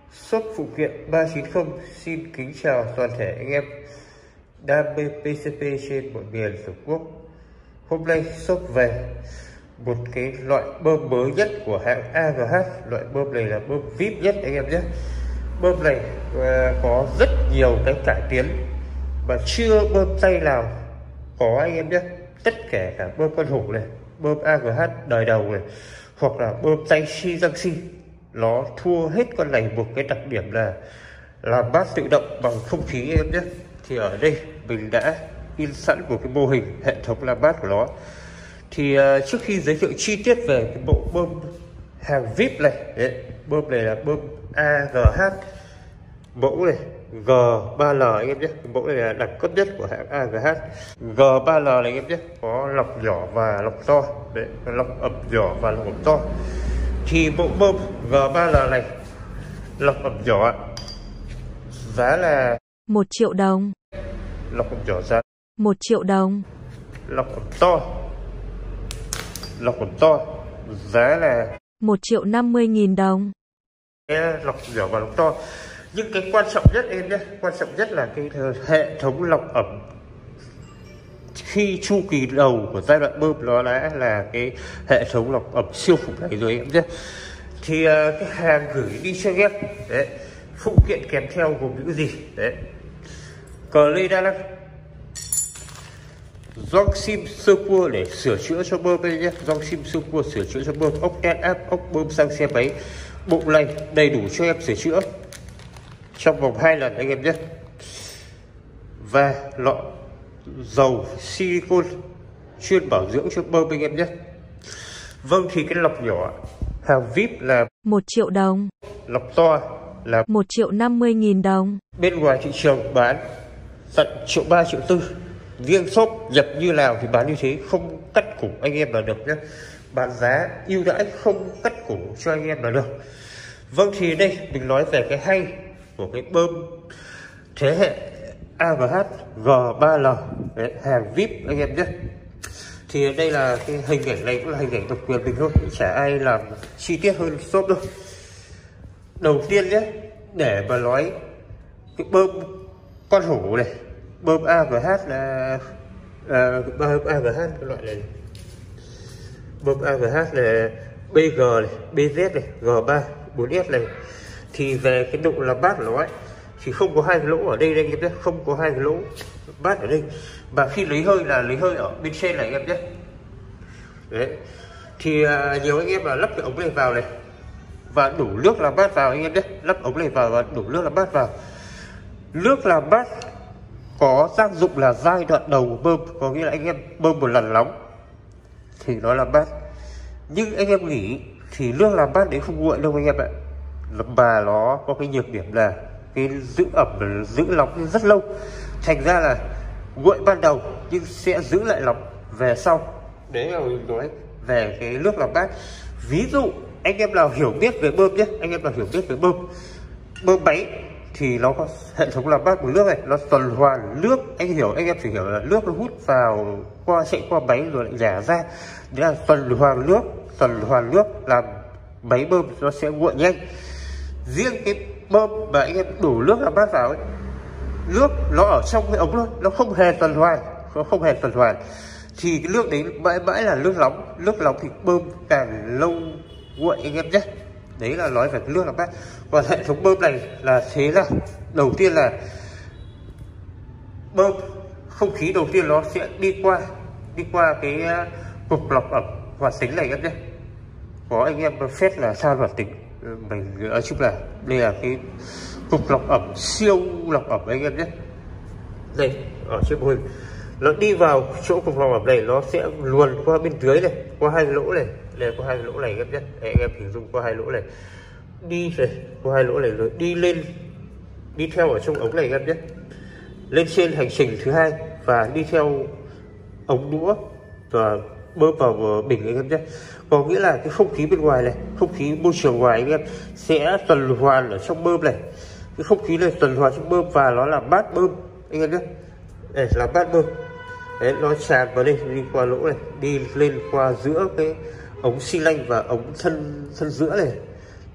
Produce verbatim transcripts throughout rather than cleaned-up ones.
Shop phụ kiện ba chín không xin kính chào toàn thể anh em đam mê pê xê pê trên mọi miền tổ quốc. Hôm nay shop về một cái loại bơm mới nhất của hãng a giê hát. Loại bơm này là bơm vê i pê nhất anh em nhé. Bơm này uh, có rất nhiều cái cải tiến mà chưa bơm tay nào có anh em nhé. Tất cả cả bơm con hổ này, bơm a giê hát đời đầu này, hoặc là bơm tay Shijanshi, nó thua hết con này một cái đặc điểm là làm mát tự động bằng không khí em nhé. Thì ở đây mình đã in sẵn một cái mô hình hệ thống làm mát của nó. Thì uh, trước khi giới thiệu chi tiết về cái bộ bơm hàng vê i pê này, đấy, bơm này là bơm a giê hát mẫu này G ba L anh em nhé. Mẫu này là đẳng cấp nhất của hãng a giê hát. G ba L này anh em nhé, có lọc nhỏ và lọc to. Đấy, lọc ẩm nhỏ và lọc ẩm to. Thì bộ bơm G ba L này lọc ẩm nhỏ giá là một triệu đồng. Lọc ẩm nhỏ giá một triệu đồng. Lọc ẩm to Lọc ẩm to giá là một triệu năm mươi nghìn đồng. Lọc nhỏ và lọc to. Nhưng cái quan trọng nhất em nhé, quan trọng nhất là cái hệ thống lọc ẩm khi chu kỳ đầu của giai đoạn bơm nó đã là cái hệ thống lọc ẩm siêu phẩm này rồi em nhé. Thì uh, cái hàng gửi đi cho em đấy, phụ kiện kèm theo gồm những gì đấy: cờ lê đa năng, gioăng sim sơ cua để sửa chữa cho bơm đây nhé, gioăng sim sơ cua sửa chữa cho bơm, ốc đen áp, ốc bơm sang xe máy, bộ lành đầy đủ cho em sửa chữa trong vòng hai lần anh em nhé. Và lọ dầu silicon chuyên bảo dưỡng cho bơm anh em nhé. Vâng, thì cái lọc nhỏ hàng vê i pê là một triệu đồng. Lọc to là một triệu năm mươi nghìn đồng. Bên ngoài thị trường bán tận triệu ba, triệu tư. Riêng shop nhập như nào thì bán như thế, không cắt cổ anh em là được nhé. Bán giá ưu đãi, không cắt cổ cho anh em là được. Vâng, thì đây mình nói về cái hay của cái bơm thế hệ a giê hát G ba L đấy, hàng vê i pê anh em nhé. Thì đây là cái hình ảnh này cũng là hình ảnh độc quyền mình thôi, chả ai làm chi tiết hơn shop đâu. Đầu tiên nhé, để mà nói cái bơm con hổ này, bơm a giê hát là à, bơm a giê hát cái loại này, bơm a giê hát là bê giê này, bê zét này, G ba, bốn S này, thì về cái độ làm mát của nó ấy, thì không có hai cái lỗ ở đây đây anh em nhé, không có hai cái lỗ mát ở đây, và khi lấy hơi là lấy hơi ở bên trên này anh em nhé. Đấy, thì à, nhiều anh em là lắp cái ống này vào này và đủ nước làm mát vào anh em nhé, lắp ống này vào và đủ nước làm mát vào. Nước làm mát có tác dụng là giai đoạn đầu bơm, có nghĩa là anh em bơm một lần nóng thì nó làm mát, nhưng anh em nghĩ thì nước làm mát đấy không nguội đâu anh em ạ, mà nó có cái nhược điểm là cái giữ ẩm giữ nóng rất lâu, thành ra là nguội ban đầu nhưng sẽ giữ lại nóng về sau. Đấy là mình nói về cái nước làm mát. Ví dụ anh em nào hiểu biết về bơm nhé, anh em nào hiểu biết về bơm bơm máy thì nó có hệ thống làm mát của nước này, nó tuần hoàn nước, anh hiểu, anh em phải hiểu là nước nó hút vào qua chạy qua máy rồi lại rả ra, đấy là tuần hoàn nước, tuần hoàn nước làm máy bơm nó sẽ nguội nhanh. Riêng cái bơm mà anh em đủ nước làm mát vào ấy, nước nó ở trong cái ống thôi, nó không hề tuần hoàn, nó không hề tuần hoàn, thì cái nước đấy mãi mãi là nước nóng, nước nóng thì bơm càng lâu nguội anh em nhé. Đấy là nói về cái nước làm mát. Còn hệ thống bơm này là thế là đầu tiên là bơm không khí đầu tiên nó sẽ đi qua đi qua cái cục lọc ẩm hoạt tính này em nhé. Có anh em phép là sao hoạt tính, mình nói chung là đây là cái cục lọc ẩm siêu lọc ẩm anh em nhé. Đây ở trên mô hình nó đi vào chỗ cục lọc ẩm này, nó sẽ luồn qua bên dưới này, qua hai lỗ này, đây có hai lỗ này em nhé. Anh em hình dung qua hai lỗ này, đi này qua hai lỗ này rồi đi lên, đi theo ở trong ống này em nhé, lên trên hành trình thứ hai và đi theo ống đũa và bơm vào bình anh em nhé. Có nghĩa là cái không khí bên ngoài này, không khí môi trường ngoài anh em sẽ tuần hoàn ở trong bơm này, cái không khí này tuần hoàn trong bơm và nó làm mát bơm anh em nhé. Đây là mát bơm. Đấy, nó tràn vào đây, đi qua lỗ này, đi lên qua giữa cái ống xi lanh và ống thân thân giữa này,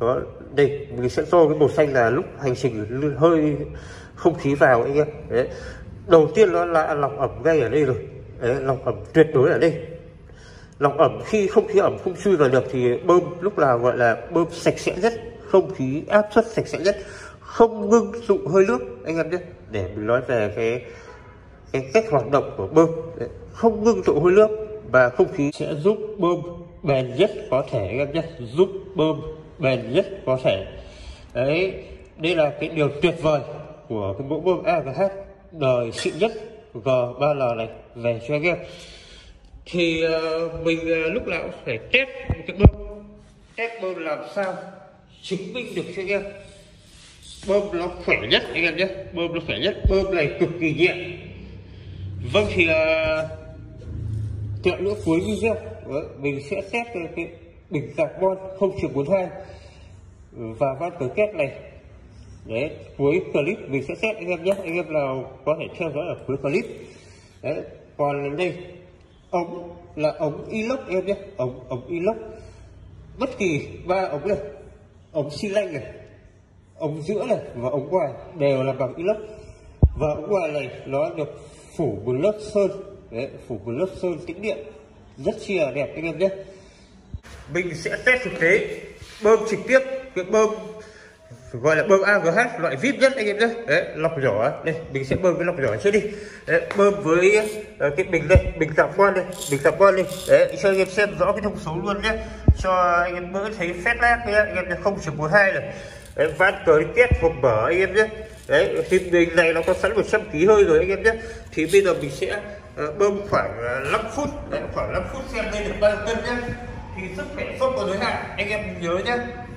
Đó, đây mình sẽ cho cái màu xanh là lúc hành trình hơi không khí vào anh em. Đấy, đầu tiên nó là lọc ẩm ngay ở đây rồi. Đấy, lọc ẩm tuyệt đối ở đây. Lọc ẩm khi không khí ẩm không chui vào được thì bơm lúc nào gọi là bơm sạch sẽ nhất, không khí áp suất sạch sẽ nhất, không ngưng tụ hơi nước anh em nhé. Để mình nói về cái cái cách hoạt động của bơm. Đấy, không ngưng tụ hơi nước và không khí sẽ giúp bơm bền nhất có thể anh em nhé, giúp bơm bền nhất có thể. Đấy, đây là cái điều tuyệt vời của cái mẫu bơm a giê hát đời xịn nhất G ba L này về cho anh em. Thì uh, mình uh, lúc nào cũng phải test cái bơm, test bơm làm sao chứng minh được cho anh em bơm nó khỏe nhất anh em nhé, bơm nó khỏe nhất. Bơm này cực kỳ nhẹ. Vâng, thì uh, tựa nữa cuối video đấy, mình sẽ test cái, cái bình carbon không chấm bốn hai và van cờ kết này. Đấy, cuối clip mình sẽ test anh em nhé, anh em nào có thể theo dõi ở cuối clip. Đấy, còn đây ống là ống inox em nhé, ống ống inox bất kỳ ba ống này, ống xi lanh này, ống giữa này và ống ngoài đều là bằng inox. Và ống ngoài này nó được phủ một lớp sơn. Đấy, phủ một lớp sơn tĩnh điện rất chi là đẹp anh em nhé. Mình sẽ test thực tế bơm trực tiếp cái bơm gọi là bơm a giê hát loại vê i pê nhất anh em nhé. Đấy, lọc nhỏ đây mình sẽ bơm cái lọc nhỏ trước đi. Đấy, bơm với uh, cái bình đây, bình carbon đây, bình carbon đi. Đấy, cho anh em xem rõ cái thông số luôn nhé, cho anh em đỡ thấy phét lác nhé anh em nhé. Không chấm bốn hai này. Đấy, van cờ kết hộp mở anh em nhé. Đấy, thì bình này nó có sẵn một trăm ki lô gam hơi rồi anh em nhé. Thì bây giờ mình sẽ uh, bơm khoảng uh, năm phút. Đấy, khoảng năm phút xem đây được bao nhiêu cân nhé. Thì sức khỏe không có giới hạn anh em nhớ nhé.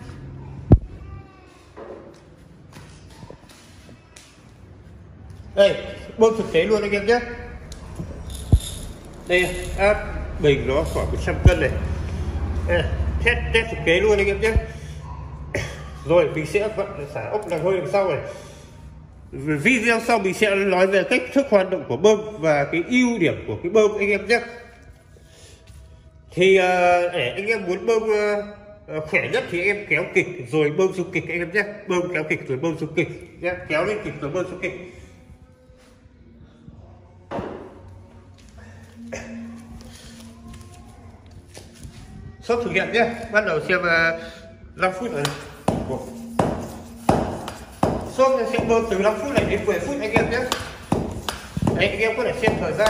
Đây, bơm thực tế luôn anh em nhé. Đây, áp bình nó khoảng một trăm cân này. Đây, test, test thực tế luôn anh em nhé. Rồi mình sẽ vận xả ốc đằng hơi đằng sau này. Video sau mình sẽ nói về cách thức hoạt động của bơm và cái ưu điểm của cái bơm anh em nhé. Thì uh, để anh em muốn bơm uh, khỏe nhất thì anh em kéo kịch rồi bơm xuống kịch anh em nhé. Bơm kéo kịch rồi bơm xuống kịch nhé. Kéo lên kịch rồi bơm xuống kịch. Sắp thử nghiệm nhé. Bắt đầu xem uh, năm phút rồi. Shop sẽ bơm từ năm phút này đến mười phút anh em nhé. Đấy, anh em có thể xem thời gian.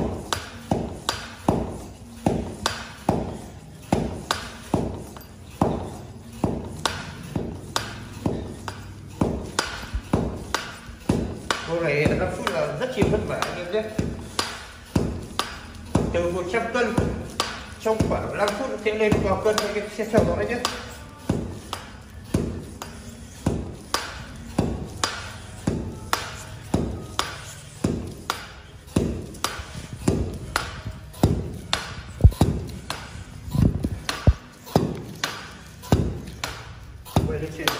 Câu này năm phút là rất nhiều vất vả anh em nhé. Từ một trăm cân trong khoảng năm phút sẽ lên vào cân anh em sẽ theo dõi nhé. Quay lên trên.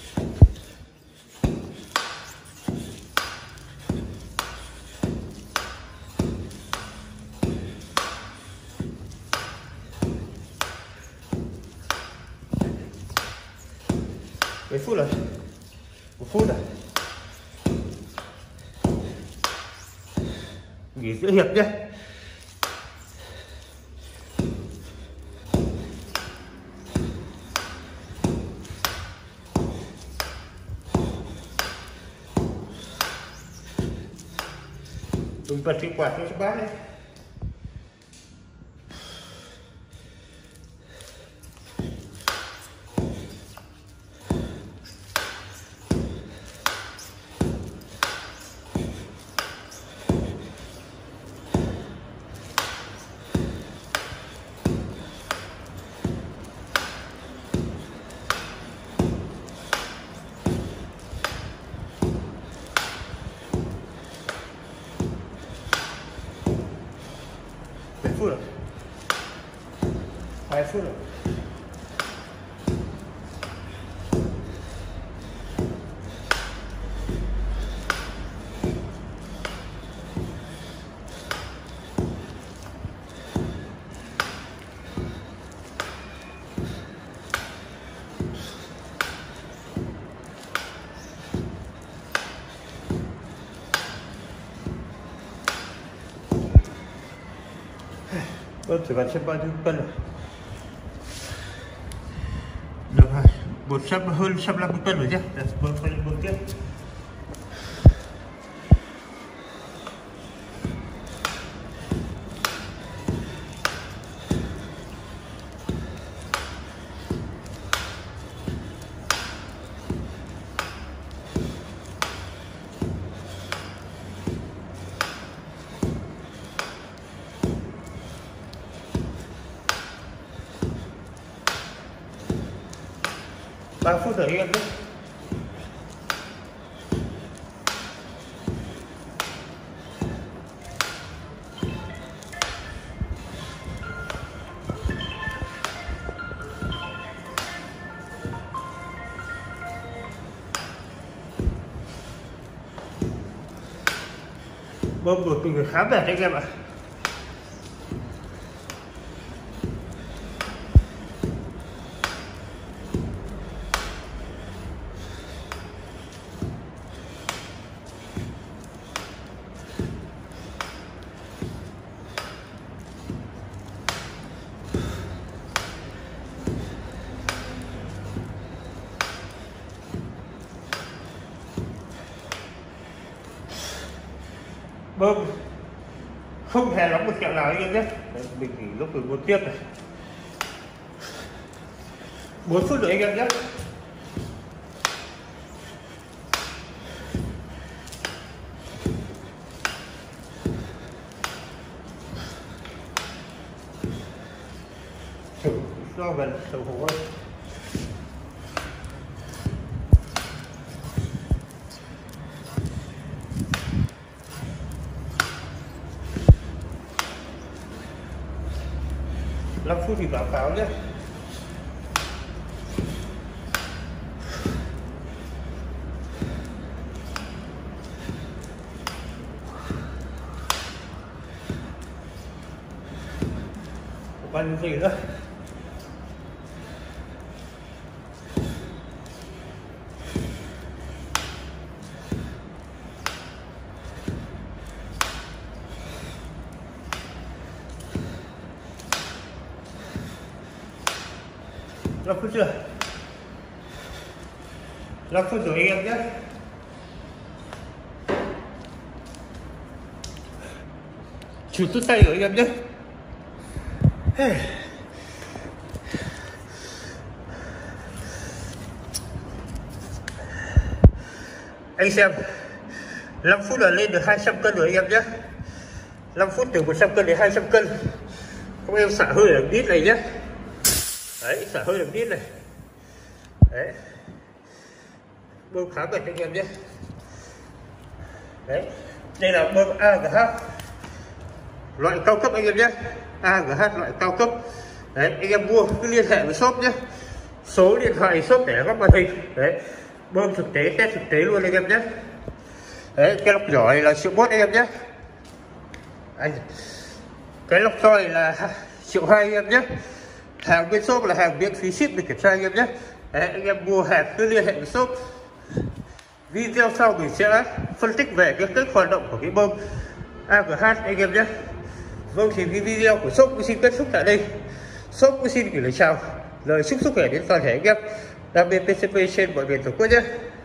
Mấy phút rồi? Một phút rồi. Nghỉ giữa hiệp nhé. Mình bật cái quạt cho bác đấy. Mấy phút rồi? Hai phút rồi. Vâng, thử bạn xem bao nhiêu cân rồi. Được rồi, một trăm hơn một trăm năm mươi cân rồi nhé. Vâng, quay lên tiếp. ba phút rồi em nhé. Bơm đột mình phải khá mệt anh em ạ. Bơm không hề lắm một kẹo nào anh em nhé. Đấy, mình nghỉ lúc từ một tiếp này, bốn phút nữa anh em nhé. Thử do gần sầu hổ ơi. năm phút thì báo cáo nhé. Bao nhiêu gì nữa. năm phút chưa? năm phút rồi anh em nhé. Chụp tốt tay rồi anh em nhé. Anh xem năm phút là lên được hai trăm cân rồi anh em nhé. năm phút từ một trăm cân đến hai trăm cân. Các em xả hơi ở đít này nhé. Đấy, xả hơi được đít này. Đấy, bơm khá mệt anh em nhé. Đấy, đây là bơm a giê hát loại cao cấp anh em nhé. a giê hát loại cao cấp. Đấy, anh em mua cứ liên hệ với shop nhé. Số điện thoại shop để góc màn hình. Đấy, bơm thực tế, test thực tế luôn anh em nhé. Đấy, cái lọc nhỏ này là triệu mốt anh em nhé. Anh, cái lọc to này là triệu hai anh em nhé. Hàng bên shop là hàng miễn phí ship mình kiểm tra anh em nhé. Đấy, anh em mua hàng cứ liên hệ với shop. Video sau mình sẽ phân tích về cái cách hoạt động của cái bơm a giê hát anh em nhé. Vâng, thì cái video của shop cũng xin kết thúc tại đây. Shop cũng xin gửi lời chào, lời chúc sức khỏe đến toàn thể anh em đam mê pê xê pê trên mọi miền tổ quốc nhé.